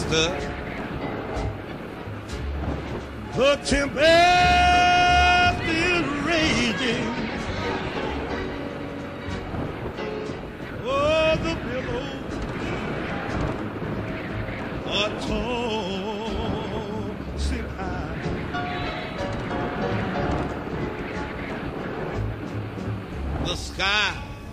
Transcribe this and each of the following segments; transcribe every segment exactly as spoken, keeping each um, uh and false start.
sister. The tempest is raging. Oh, the billows are tossing high. The sky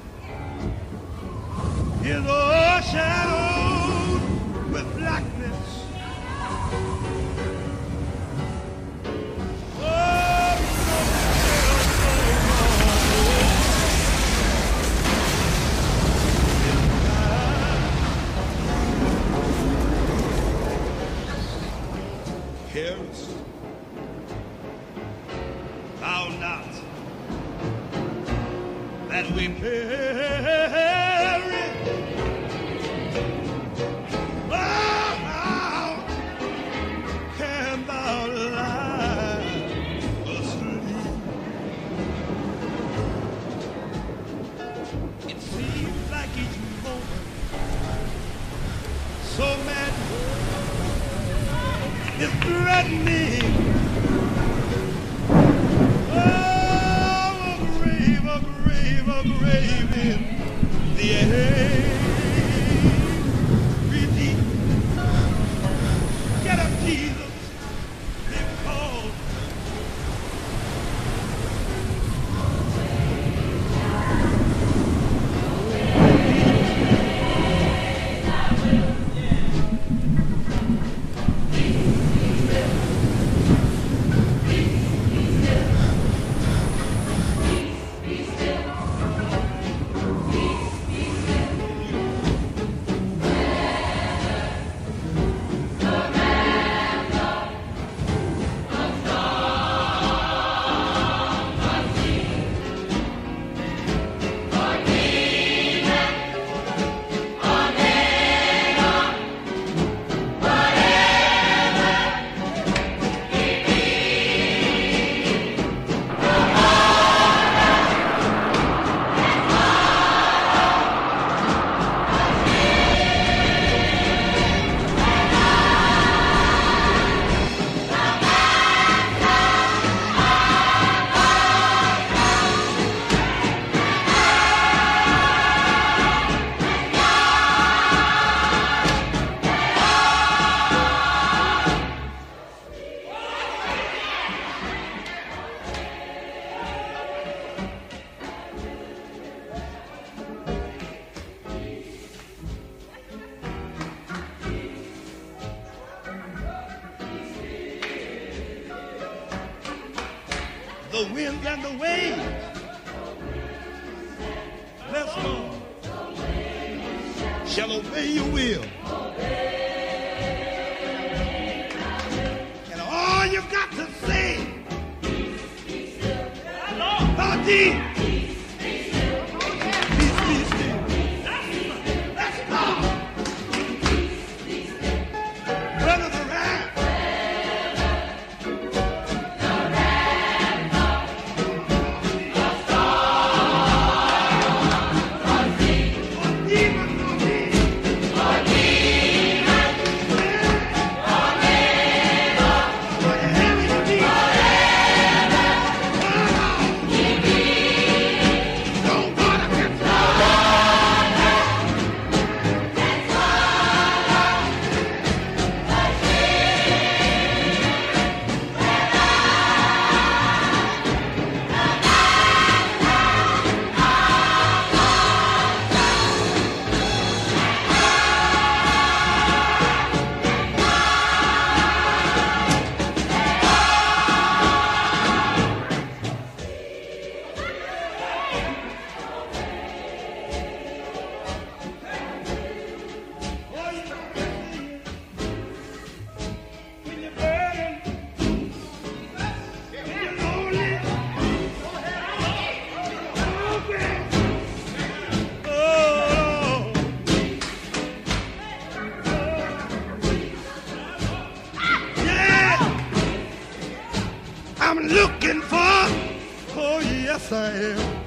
is all shadowed with blackness. Oh, careless, thou not that we perish. Oh, how can thou lie asleep? It seems like each moment so mad is threatening. Oh, a grave, a grave, a grave in the air. Redeem. Get up, Jesus, because the winds and the waves, bless Lord, shall obey your will. And all you've got to say, oh, deep. I'm looking for, oh yes I am.